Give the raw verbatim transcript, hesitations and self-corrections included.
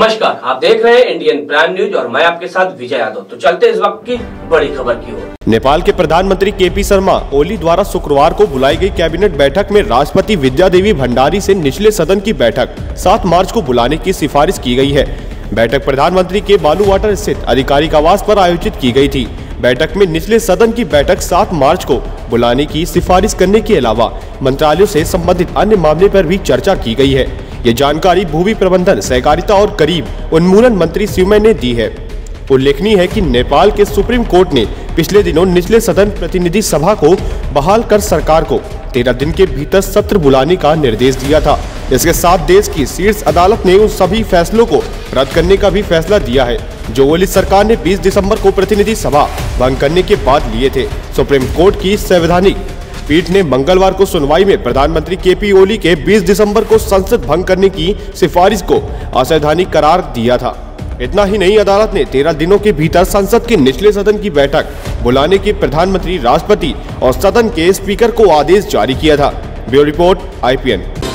नमस्कार, आप देख रहे हैं इंडियन प्राइम न्यूज और मैं आपके साथ विजय यादव। तो चलते इस वक्त की बड़ी खबर की ओर। नेपाल के प्रधानमंत्री के पी शर्मा ओली द्वारा शुक्रवार को बुलाई गई कैबिनेट बैठक में राष्ट्रपति विद्या देवी भंडारी से निचले सदन की बैठक सात मार्च को बुलाने की सिफारिश की गई है। बैठक प्रधानमंत्री के बालूवाटर स्थित आधिकारिक आवास पर आयोजित की गई थी। बैठक में निचले सदन की बैठक सात मार्च को बुलाने की सिफारिश करने के अलावा मंत्रालयों से संबंधित अन्य मामले पर भी चर्चा की गई है। ये जानकारी भूमि प्रबंधन, सहकारिता और गरीब उन्मूलन मंत्री शिवमय ने दी है। उल्लेखनीय है कि नेपाल के सुप्रीम कोर्ट ने पिछले दिनों निचले सदन प्रतिनिधि सभा को बहाल कर सरकार को तेरह दिन के भीतर सत्र बुलाने का निर्देश दिया था। इसके साथ देश की शीर्ष अदालत ने उन सभी फैसलों को रद्द करने का भी फैसला दिया है जो ओली सरकार ने बीस दिसंबर को प्रतिनिधि सभा भंग करने के बाद लिए थे। सुप्रीम कोर्ट की संवैधानिक पीठ ने मंगलवार को सुनवाई में प्रधानमंत्री के पी ओली के बीस दिसंबर को संसद भंग करने की सिफारिश को असंवैधानिक करार दिया था। इतना ही नहीं, अदालत ने तेरह दिनों के भीतर संसद के निचले सदन की बैठक बुलाने के प्रधानमंत्री, राष्ट्रपति और सदन के स्पीकर को आदेश जारी किया था। Bureau report I P N.